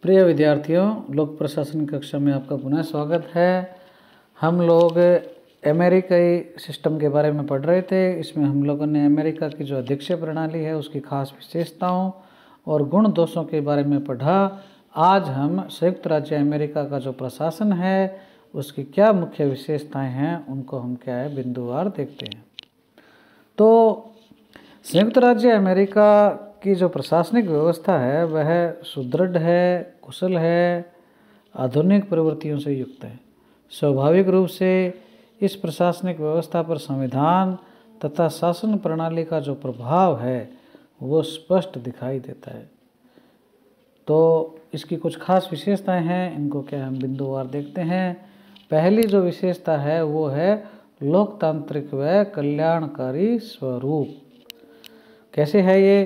प्रिय विद्यार्थियों, लोक प्रशासन कक्षा में आपका पुनः स्वागत है। हम लोग अमेरिकी सिस्टम के बारे में पढ़ रहे थे। इसमें हम लोगों ने अमेरिका की जो अध्यक्षीय प्रणाली है उसकी खास विशेषताओं और गुण दोषों के बारे में पढ़ा। आज हम संयुक्त राज्य अमेरिका का जो प्रशासन है उसकी क्या मुख्य विशेषताएं हैं उनको हम क्या है बिंदुवार देखते हैं। तो संयुक्त राज्य अमेरिका की जो प्रशासनिक व्यवस्था है वह सुदृढ़ है, कुशल है, आधुनिक प्रवृत्तियों से युक्त है। स्वाभाविक रूप से इस प्रशासनिक व्यवस्था पर संविधान तथा शासन प्रणाली का जो प्रभाव है वो स्पष्ट दिखाई देता है। तो इसकी कुछ खास विशेषताएं हैं, इनको क्या हम बिंदुवार देखते हैं। पहली जो विशेषता है वो है लोकतांत्रिक व कल्याणकारी स्वरूप। कैसे है ये?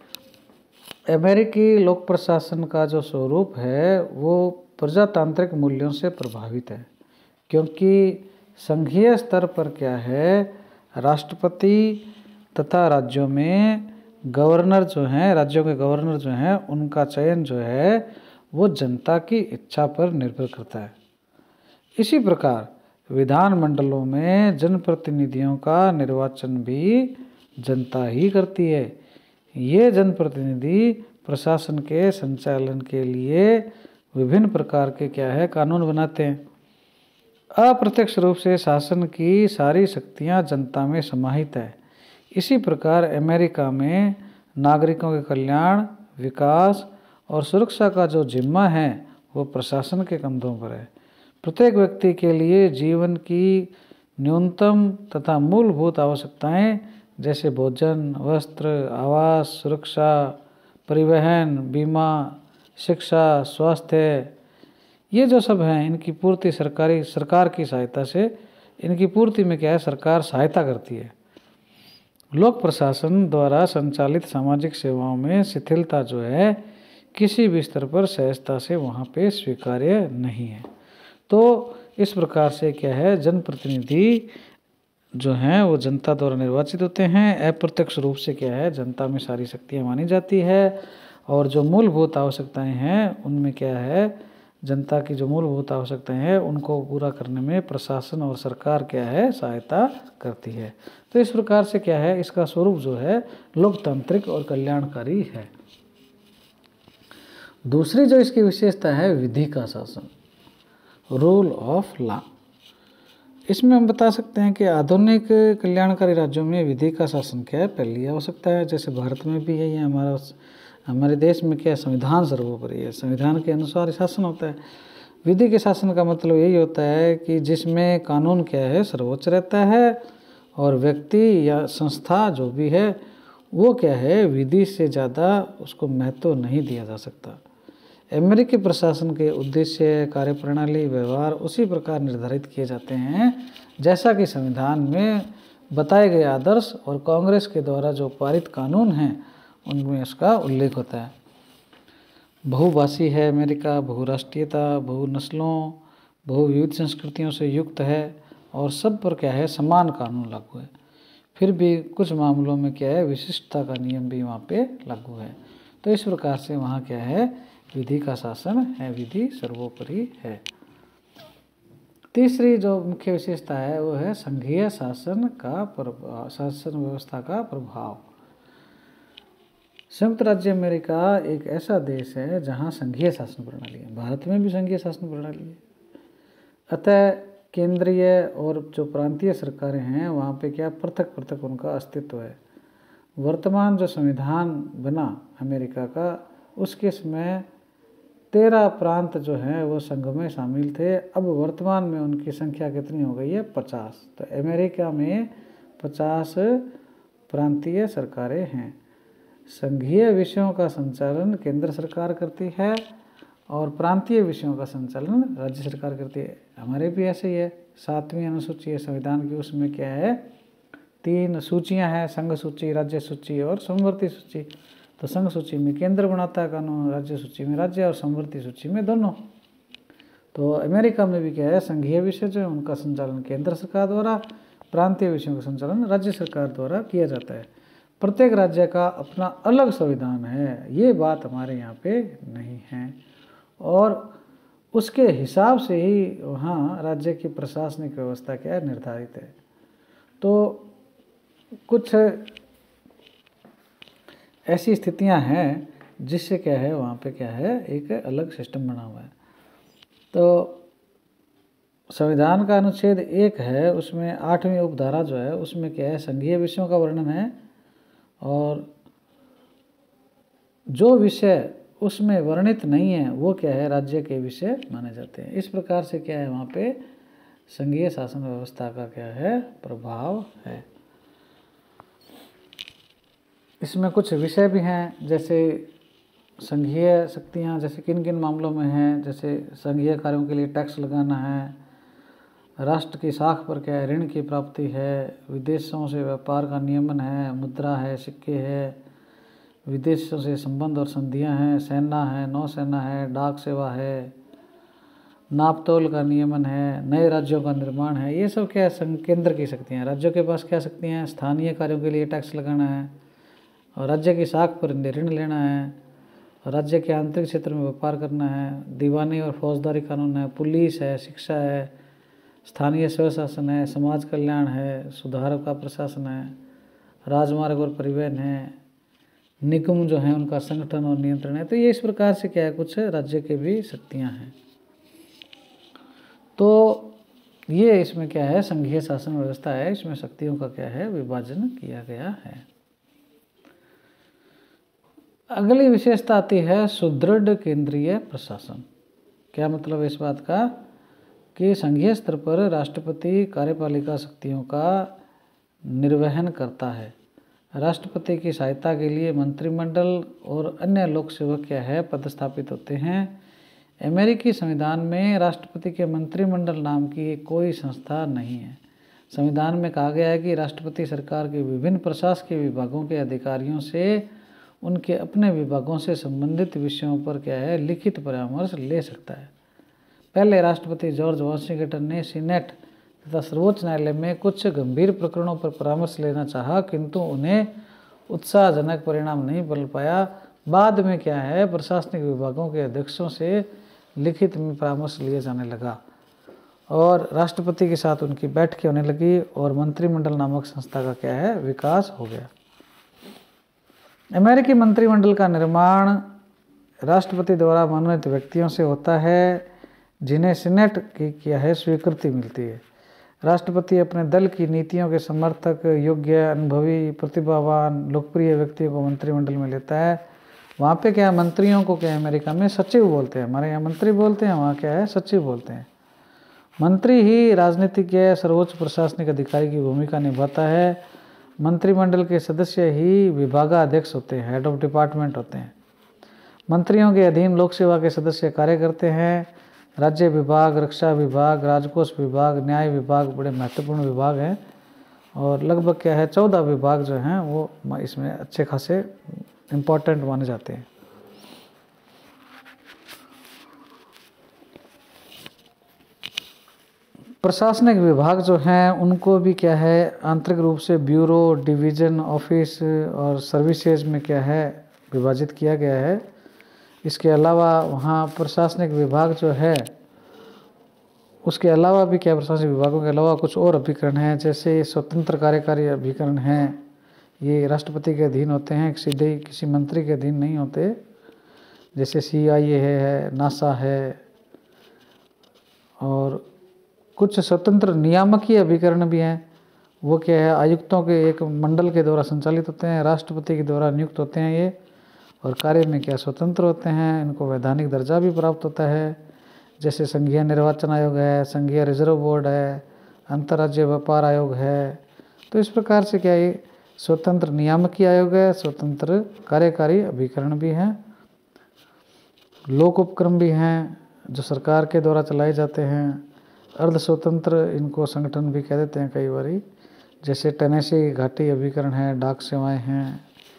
अमेरिकी लोक प्रशासन का जो स्वरूप है वो प्रजातांत्रिक मूल्यों से प्रभावित है, क्योंकि संघीय स्तर पर क्या है राष्ट्रपति तथा राज्यों में गवर्नर जो हैं, राज्यों के गवर्नर जो हैं उनका चयन जो है वो जनता की इच्छा पर निर्भर करता है। इसी प्रकार विधानमंडलों में जनप्रतिनिधियों का निर्वाचन भी जनता ही करती है। ये जनप्रतिनिधि प्रशासन के संचालन के लिए विभिन्न प्रकार के क्या है कानून बनाते हैं। अप्रत्यक्ष रूप से शासन की सारी शक्तियां जनता में समाहित है। इसी प्रकार अमेरिका में नागरिकों के कल्याण, विकास और सुरक्षा का जो जिम्मा है वो प्रशासन के कंधों पर है। प्रत्येक व्यक्ति के लिए जीवन की न्यूनतम तथा मूलभूत आवश्यकताएं जैसे भोजन, वस्त्र, आवास, सुरक्षा, परिवहन, बीमा, शिक्षा, स्वास्थ्य, ये जो सब हैं इनकी पूर्ति सरकार की सहायता से, इनकी पूर्ति में क्या है सरकार सहायता करती है। लोक प्रशासन द्वारा संचालित सामाजिक सेवाओं में शिथिलता जो है किसी भी स्तर पर सहजता से वहाँ पे स्वीकार्य नहीं है। तो इस प्रकार से क्या है जनप्रतिनिधि जो हैं वो जनता द्वारा निर्वाचित होते हैं। अप्रत्यक्ष रूप से क्या है जनता में सारी शक्तियाँ मानी जाती है और जो मूलभूत आवश्यकताएं हैं उनमें क्या है जनता की जो मूलभूत आवश्यकताएं हैं उनको पूरा करने में प्रशासन और सरकार क्या है सहायता करती है। तो इस प्रकार से क्या है इसका स्वरूप जो है लोकतांत्रिक और कल्याणकारी है। दूसरी जो इसकी विशेषता है विधि का शासन, रूल ऑफ लॉ। इसमें हम बता सकते हैं कि आधुनिक कल्याणकारी राज्यों में विधि का शासन क्या है पहली आवश्यकता है। जैसे भारत में भी है, ये हमारे देश में क्या संविधान सर्वोपरि है, संविधान के अनुसार शासन होता है। विधि के शासन का मतलब यही होता है कि जिसमें कानून क्या है सर्वोच्च रहता है और व्यक्ति या संस्था जो भी है वो क्या है विधि से ज़्यादा उसको महत्व नहीं दिया जा सकता। अमेरिकी प्रशासन के उद्देश्य, कार्यप्रणाली, व्यवहार उसी प्रकार निर्धारित किए जाते हैं जैसा कि संविधान में बताए गए आदर्श और कांग्रेस के द्वारा जो पारित कानून हैं उनमें इसका उल्लेख होता है। बहुभाषी है अमेरिका, बहुराष्ट्रीयता, बहुनस्लों, बहुविविध संस्कृतियों से युक्त है और सब पर क्या है समान कानून लागू है। फिर भी कुछ मामलों में क्या है विशिष्टता का नियम भी वहाँ पे लागू है। तो इस प्रकार से वहाँ क्या है विधि का शासन है, विधि सर्वोपरि है। तीसरी जो मुख्य विशेषता है वो है संघीय शासन व्यवस्था का प्रभाव। संयुक्त राज्य अमेरिका एक ऐसा देश है जहाँ संघीय शासन प्रणाली है। भारत में भी संघीय शासन प्रणाली है। अतः केंद्रीय और जो प्रांतीय सरकारें हैं वहाँ पे क्या पृथक पृथक उनका अस्तित्व है। वर्तमान जो संविधान बना अमेरिका का उसके समय 13 प्रांत जो हैं वो संघ में शामिल थे। अब वर्तमान में उनकी संख्या कितनी हो गई है 50। तो अमेरिका में 50 प्रांतीय सरकारें हैं। संघीय विषयों का संचालन केंद्र सरकार करती है और प्रांतीय विषयों का संचालन राज्य सरकार करती है। हमारे भी ऐसे ही है। 7वीं अनुसूची है संविधान की, उसमें क्या है 3 सूचियां हैं, संघ सूची, राज्य सूची और समवर्ती सूची। तो संघ सूची में केंद्र बनाता है कानून, राज्य सूची में राज्य और समवर्ती सूची में दोनों। तो अमेरिका में भी क्या है संघीय विषय जो है उनका संचालन केंद्र सरकार द्वारा, प्रांतीय विषयों का संचालन राज्य सरकार द्वारा किया जाता है। प्रत्येक राज्य का अपना अलग संविधान है, ये बात हमारे यहाँ पे नहीं है। और उसके हिसाब से ही वहाँ राज्य की प्रशासनिक व्यवस्था क्या है निर्धारित है। तो कुछ ऐसी स्थितियाँ हैं जिससे क्या है वहाँ पे क्या है एक अलग सिस्टम बना हुआ है। तो संविधान का अनुच्छेद 1 है, उसमें 8वीं उपधारा जो है उसमें क्या है संघीय विषयों का वर्णन है, और जो विषय उसमें वर्णित नहीं है वो क्या है राज्य के विषय माने जाते हैं। इस प्रकार से क्या है वहाँ पे संघीय शासन व्यवस्था का क्या है प्रभाव है। इसमें कुछ विषय भी हैं, जैसे संघीय शक्तियाँ जैसे किन किन मामलों में हैं, जैसे संघीय कार्यों के लिए टैक्स लगाना है, राष्ट्र की साख पर क्या है ऋण की प्राप्ति है, विदेशों से व्यापार का नियमन है, मुद्रा है, सिक्के है, विदेशों से संबंध और संधियां हैं, सेना है, नौसेना है, डाक सेवा है, नापतोल का नियमन है, नए राज्यों का निर्माण है। ये सब क्या है केंद्र की शक्तियाँ हैं। राज्यों के पास क्या शक्तियाँ हैं, स्थानीय कार्यों के लिए टैक्स लगाना है, और राज्य की साख पर ऋण लेना है, और राज्य के आंतरिक क्षेत्र में व्यापार करना है, दीवानी और फौजदारी कानून है, पुलिस है, शिक्षा है, स्थानीय स्वशासन है, समाज कल्याण है, सुधार का प्रशासन है, राजमार्ग और परिवहन है, निगम जो हैं उनका संगठन और नियंत्रण है। तो ये इस प्रकार से क्या है कुछ राज्य के भी शक्तियाँ हैं। तो ये इसमें क्या है संघीय शासन व्यवस्था है, इसमें शक्तियों का क्या है विभाजन किया गया है। अगली विशेषता आती है सुदृढ़ केंद्रीय प्रशासन। क्या मतलब है इस बात का कि संघीय स्तर पर राष्ट्रपति कार्यपालिका शक्तियों का निर्वहन करता है। राष्ट्रपति की सहायता के लिए मंत्रिमंडल और अन्य लोक सेवक क्या है पदस्थापित होते हैं। अमेरिकी संविधान में राष्ट्रपति के मंत्रिमंडल नाम की कोई संस्था नहीं है। संविधान में कहा गया है कि राष्ट्रपति सरकार के विभिन्न प्रशासकीय विभागों के अधिकारियों से उनके अपने विभागों से संबंधित विषयों पर क्या है लिखित परामर्श ले सकता है। पहले राष्ट्रपति जॉर्ज वॉशिंगटन ने सीनेट तथा सर्वोच्च न्यायालय में कुछ गंभीर प्रकरणों पर परामर्श लेना चाहा, किंतु उन्हें उत्साहजनक परिणाम नहीं मिल पाया। बाद में क्या है प्रशासनिक विभागों के अध्यक्षों से लिखित में परामर्श लिया जाने लगा और राष्ट्रपति के साथ उनकी बैठकें होने लगी और मंत्रिमंडल नामक संस्था का क्या है विकास हो गया। अमेरिकी मंत्रिमंडल का निर्माण राष्ट्रपति द्वारा मनोनीत व्यक्तियों से होता है जिन्हें सीनेट की क्या है स्वीकृति मिलती है। राष्ट्रपति अपने दल की नीतियों के समर्थक, योग्य, अनुभवी, प्रतिभावान, लोकप्रिय व्यक्तियों को मंत्रिमंडल में लेता है। वहाँ पे क्या है मंत्रियों को क्या है अमेरिका में सचिव बोलते हैं, हमारे यहाँ मंत्री बोलते हैं, वहाँ क्या है सचिव बोलते हैं। मंत्री ही राजनीतिज्ञ सर्वोच्च प्रशासनिक अधिकारी की भूमिका निभाता है। मंत्रिमंडल के सदस्य ही विभागाध्यक्ष होते हैं, हेड ऑफ डिपार्टमेंट होते हैं। मंत्रियों के अधीन लोक सेवा के सदस्य कार्य करते हैं। राज्य विभाग, रक्षा विभाग, राजकोष विभाग, न्याय विभाग बड़े महत्वपूर्ण विभाग हैं और लगभग क्या है 14 विभाग जो हैं वो इसमें अच्छे खासे इम्पोर्टेंट माने जाते हैं। प्रशासनिक विभाग जो हैं उनको भी क्या है आंतरिक रूप से ब्यूरो, डिवीज़न, ऑफिस और सर्विसेज में क्या है विभाजित किया गया है। इसके अलावा वहाँ प्रशासनिक विभाग जो है उसके अलावा भी क्या प्रशासनिक विभागों के अलावा कुछ और अभिकरण हैं, जैसे स्वतंत्र कार्यकारी अभिकरण हैं। ये राष्ट्रपति के अधीन होते हैं, सीधे किसी मंत्री के अधीन नहीं होते। जैसे CIA है, नासा है, और कुछ स्वतंत्र नियामकीय अभिकरण भी हैं। वो क्या है आयुक्तों के एक मंडल के द्वारा संचालित होते हैं, राष्ट्रपति के द्वारा नियुक्त होते हैं ये, और कार्य में क्या स्वतंत्र होते हैं। इनको वैधानिक दर्जा भी प्राप्त होता है, जैसे संघीय निर्वाचन आयोग है, संघीय रिजर्व बोर्ड है, अंतर्राज्यीय व्यापार आयोग है। तो इस प्रकार से क्या ये स्वतंत्र नियामकीय आयोग है, स्वतंत्र कार्यकारी अभिकरण भी हैं, लोक उपक्रम भी हैं जो सरकार के द्वारा चलाए जाते हैं। अर्ध स्वतंत्र इनको संगठन भी कह देते हैं कई बारी, जैसे टेनेसी घाटी अभिकरण है, डाक सेवाएं हैं,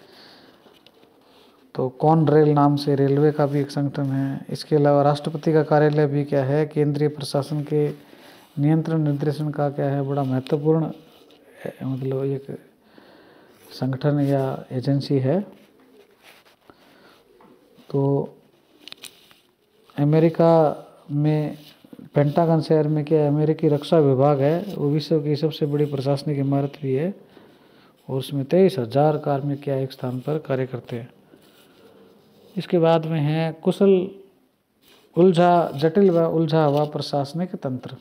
तो कौन रेल नाम से रेलवे का भी एक संगठन है। इसके अलावा राष्ट्रपति का कार्यालय भी क्या है केंद्रीय प्रशासन के नियंत्रण निर्देशन का क्या है बड़ा महत्वपूर्ण मतलब एक संगठन या एजेंसी है। तो अमेरिका में पेंटागन शहर में क्या अमेरिकी रक्षा विभाग है, वो विश्व की सबसे बड़ी प्रशासनिक इमारत भी है और उसमें 23,000 कार्मिक क्या एक स्थान पर कार्य करते हैं। इसके बाद में है कुशल जटिल व उलझा हुआ प्रशासनिक तंत्र।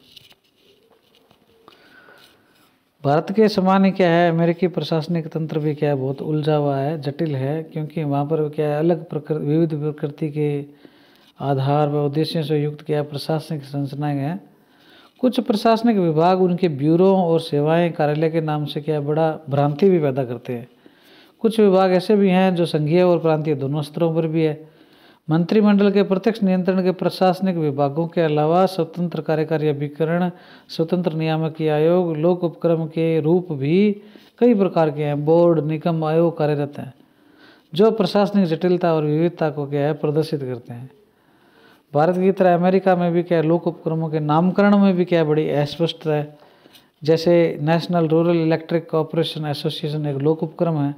भारत के समान ही क्या है अमेरिकी प्रशासनिक तंत्र भी क्या है बहुत उलझा हुआ है, जटिल है, क्योंकि वहाँ पर क्या है विविध प्रकृति के आधार व उद्देश्यों से युक्त क्या प्रशासनिक संरचनाएं हैं। कुछ प्रशासनिक विभाग उनके ब्यूरो और सेवाएं कार्यालय के नाम से क्या बड़ा भ्रांति भी पैदा करते हैं। कुछ विभाग ऐसे भी हैं जो संघीय और प्रांतीय दोनों स्तरों पर भी है। मंत्रिमंडल के प्रत्यक्ष नियंत्रण के प्रशासनिक विभागों के अलावा स्वतंत्र कार्यकारी अभिकरण, स्वतंत्र नियामकीय आयोग, लोक उपक्रम के रूप भी कई प्रकार के हैं। बोर्ड, निगम, आयोग कार्यरत हैं जो प्रशासनिक जटिलता और विविधता को क्या है प्रदर्शित करते हैं। भारत की तरह अमेरिका में भी क्या लोक उपक्रमों के नामकरण में भी क्या बड़ी अस्पष्टता है। जैसे national rural electric corporation association एक लोक उपक्रम है।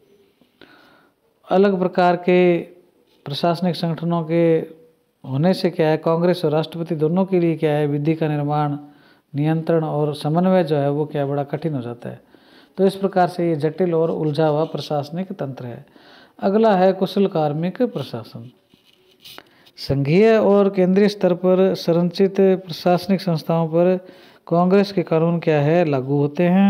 अलग प्रकार के प्रशासनिक संगठनों के होने से क्या है कांग्रेस और राष्ट्रपति दोनों के लिए क्या है विधि का निर्माण, नियंत्रण और समन्वय जो है वो क्या बड़ा कठिन हो जाता है। तो इस प्रकार से ये जटिल और उलझा हुआ प्रशासनिक तंत्र है। अगला है कुशल कार्मिक प्रशासन। संघीय और केंद्रीय स्तर पर संरचित प्रशासनिक संस्थाओं पर कांग्रेस के कानून क्या है लागू होते हैं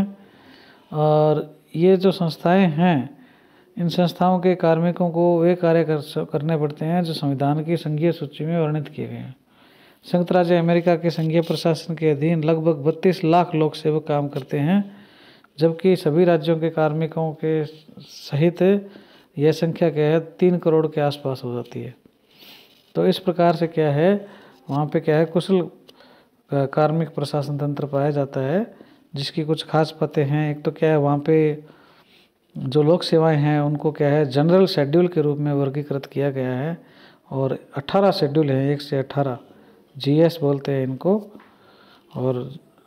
और ये जो संस्थाएं हैं इन संस्थाओं के कार्मिकों को वे कार्य करने पड़ते हैं जो संविधान की संघीय सूची में वर्णित किए गए हैं। संयुक्त राज्य अमेरिका के संघीय प्रशासन के अधीन लगभग 32 लाख लोक सेवक काम करते हैं, जबकि सभी राज्यों के कार्मिकों के सहित यह संख्या क्या है 3 करोड़ के आसपास हो जाती है। तो इस प्रकार से क्या है वहाँ पे क्या है कुशल कार्मिक प्रशासन तंत्र पाया जाता है, जिसकी कुछ खास बातें हैं। एक तो क्या है वहाँ पे जो लोक सेवाएं हैं उनको क्या है जनरल शेड्यूल के रूप में वर्गीकृत किया गया है और 18 शेड्यूल हैं, 1 से 18 जीएस बोलते हैं इनको। और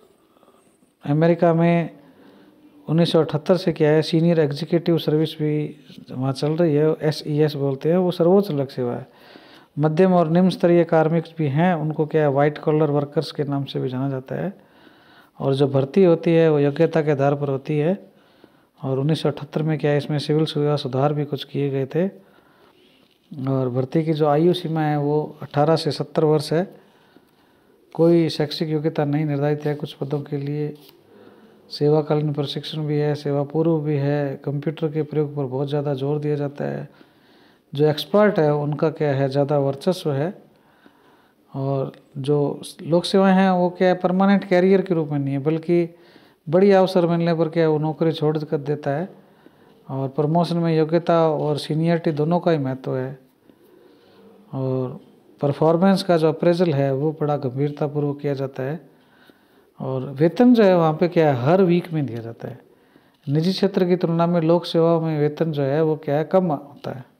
अमेरिका में 1978 से क्या है सीनियर एग्जीक्यूटिव सर्विस भी वहाँ चल रही है, SES बोलते हैं, वो सर्वोच्च लोक सेवा है। मध्यम और निम्न स्तरीय कार्मिक भी हैं, उनको क्या है वाइट कॉलर वर्कर्स के नाम से भी जाना जाता है। और जो भर्ती होती है वो योग्यता के आधार पर होती है। और 1978 में क्या है इसमें सिविल सेवा सुधार भी कुछ किए गए थे। और भर्ती की जो आयु सीमा है वो 18 से 70 वर्ष है। कोई शैक्षिक योग्यता नहीं निर्धारित है कुछ पदों के लिए। सेवाकालीन प्रशिक्षण भी है, सेवा पूर्व भी है। कंप्यूटर के प्रयोग पर बहुत ज़्यादा जोर दिया जाता है। जो एक्सपर्ट है उनका क्या है ज़्यादा वर्चस्व है। और जो लोक सेवाएं हैं वो क्या है परमानेंट कैरियर के रूप में नहीं है, बल्कि बड़ी अवसर मिलने पर क्या वो नौकरी छोड़ कर देता है। और प्रमोशन में योग्यता और सीनियरिटी दोनों का ही महत्व है। और परफॉर्मेंस का जो अप्रेजल है वो बड़ा गंभीरतापूर्वक किया जाता है। और वेतन जो है वहाँ पे क्या है हर वीक में दिया जाता है। निजी क्षेत्र की तुलना में लोक सेवाओं में वेतन जो है वो क्या है कम होता है।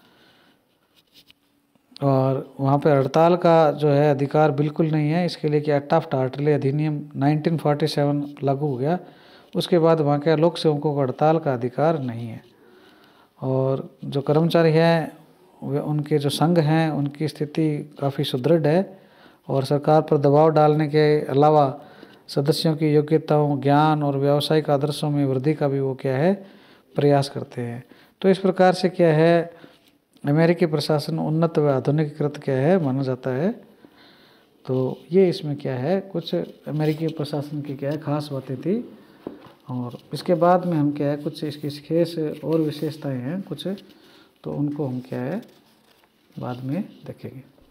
और वहाँ पे हड़ताल का जो है अधिकार बिल्कुल नहीं है। इसके लिए क्या टाफ्ट हार्टले अधिनियम 1947 लागू हो गया। उसके बाद वहाँ के लोक सेवकों को हड़ताल का अधिकार नहीं है। और जो कर्मचारी हैं वे उनके जो संघ हैं उनकी स्थिति काफ़ी सुदृढ़ है और सरकार पर दबाव डालने के अलावा सदस्यों की योग्यताओं, ज्ञान और व्यावसायिक आदर्शों में वृद्धि का भी वो क्या है प्रयास करते हैं। तो इस प्रकार से क्या है अमेरिकी प्रशासन उन्नत व आधुनिकीकृत क्या है माना जाता है। तो ये इसमें क्या है कुछ अमेरिकी प्रशासन की क्या है खास बातें थी। और इसके बाद में हम क्या है कुछ इसकी विशेष और विशेषताएं हैं कुछ, तो उनको हम क्या है बाद में देखेंगे।